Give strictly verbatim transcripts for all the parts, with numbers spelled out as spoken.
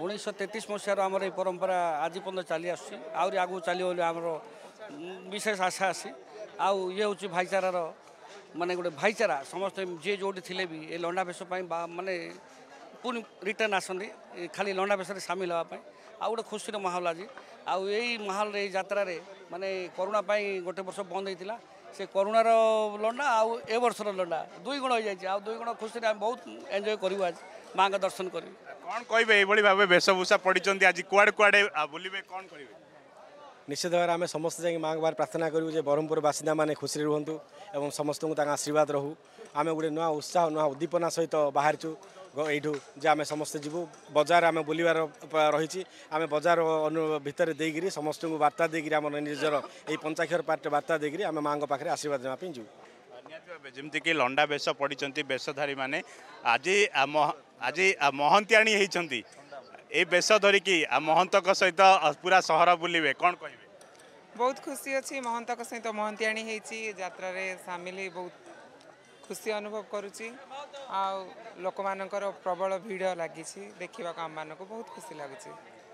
उन्नीस तैंतीस मसीहार आमर ये परंपरा आज पर्यटन चली आसूँ आहरी आगू चलो आमर विशेष आशा आसी आउ ये हूँ भाईचारार माने गोटे भाईचारा समस्त जी जो थे भी ये लंडा बेस माने पुणी रिटर्न आसती खाली लंडा बेस सामिल हाँपाई आ गोटे खुशी माहौल आज आउ यही माहौल यात्रा माने करोना गोटे वर्ष बंद होता से करोनार लंडा आउ ए वर्षर लंडा दुई गुण हो जाए दुई गुण खुशी बहुत एंजॉय करूँ आज माँ का दर्शन कर कौन कहे ये भाव वेशभूषा पड़ी आज कुआड़े कुआड़े बुलवे कौन कहे निश्चित भाव आम समस्त जाए माँ बार प्रार्थना करूँ जे ब्रह्मपुर बासिंदा मैंने खुशी रुहतु और समस्त को आशीर्वाद रहू आम गोटे नुआ उत्साह नुआ उद्दीपना सहित बाहरचु यू जे आम समस्ते जीवु बजार आम बुलवार रही आम बजार भितर देकर समस्त को बार्ता देकर आम निजर ये पंचाक्षर पार्ट बार्ता देकर आम माँ पाखे आशीर्वाद देवाई जीव जमीक लंडा बेश पड़ी बेशधारी मैंने आज आज महंतियाणी होती ये बेश धरिकी महंत सहित पूरा सहर बुलवे कौन कहे बहुत खुशी अच्छी महंत सहित महंतियाणी होती यात्रा सामिल बहुत खुशी अनुभव करुच्ची आ लोक मानकर प्रबल भीड़ लगी देखा आम मान को बहुत खुशी लगुच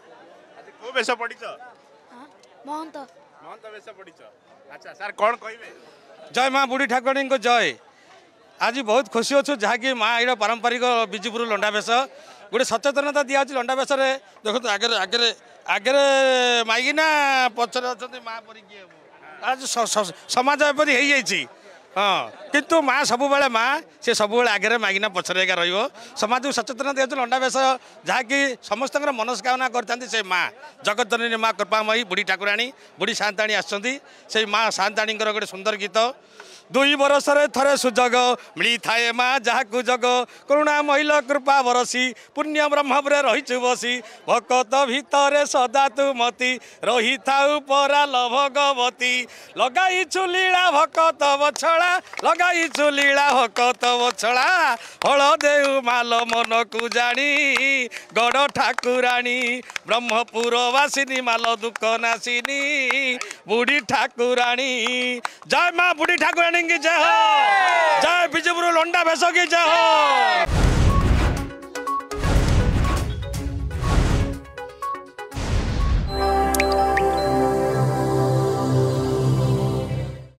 बेश पड़ी महंत महंत बेश पड़ी अच्छा सर कौन कहे जय माँ बुढ़ी ठाकुराणी को जय आज बहुत खुशी अच्छु जहाँकि माँ ये पारंपरिक बिजुपुर लंडा बेस गोटे सचेतनता दिया लंडा बेस देखो आगे आगे आगे माइकिना पचर अच्छा माँ परी आज समाज एपरी हो जाइए हाँ किंतु माँ सब बेले माँ सी सब आगे मागिना पचर एका रमाज को सचेतन दिया लंडा बेस जहाँकि समस्त मनस्कामना करते माँ जगत जननी माँ कृपामयी बुढ़ी ठाकुराणी बुढ़ी शांताणी आसती माँ शांताणी गोटे सुंदर गीत दुई बरस थरे सुजग मिली थाए माँ जहाँ को जग करुणा महिल कृपा बरसी पुण्य ब्रह्मपुरे रही बसी भकत भितर सदा तु मती रही थाउ परा लभगवती लगाई लीला भकत बछड़ा लगाई लीला भकत बछड़ा हल देउ माल मन को जानी गड़ ठाकुराणी ब्रह्मपुर वासिनी माल दुख नासिनी बुढ़ी ठाकुराणी जय माँ बुढ़ी ठाकुराणी की जय हो जय बिजुपुर लंडा बेस की जय हो।